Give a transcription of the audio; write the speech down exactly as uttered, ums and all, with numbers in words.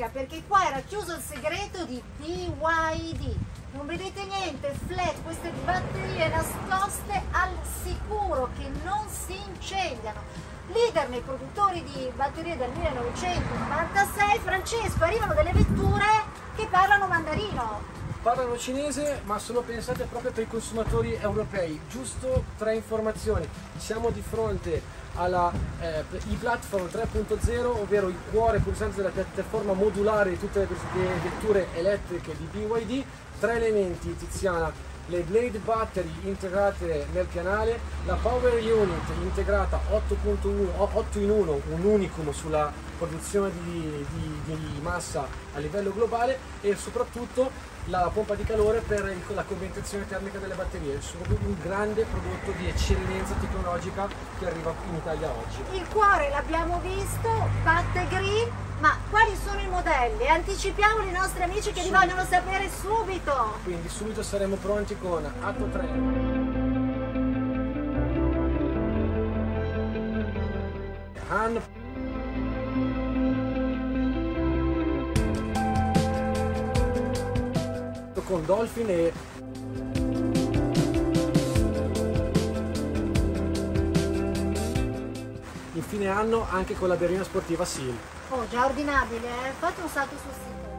unica, perché qua era chiuso il segreto di B Y D. Non vedete niente, flat, queste batterie nascoste al sicuro che non si incendiano. Leader nei produttori di batterie del millenovecentonovantasei. Francesco, arrivano delle vetture che parlano mandarino. Parlano cinese, ma sono pensate proprio per i consumatori europei. Giusto tre informazioni. Siamo di fronte alla eh, e-platform tre punto zero, ovvero il cuore pulsante della piattaforma modulare di tutte le vetture elettriche di B Y D. Tre elementi, Tiziana: le Blade Battery integrate nel pianale, la Power Unit integrata otto in uno, un unicum sulla produzione di, di, di massa a livello globale, e soprattutto la pompa di calore per il, la condensazione termica delle batterie. Sono un grande prodotto di eccellenza tecnologica che arriva in Italia oggi. Il cuore l'abbiamo visto, Batte Green, ma quali sono i modelli? Anticipiamoli ai nostri amici che subito li vogliono sapere subito. Quindi subito saremo pronti con Atto tre, Han, con Dolphin e infine hanno anche con la berlina sportiva Seal. Oh, già ordinabile, eh? Fate un salto sul sito.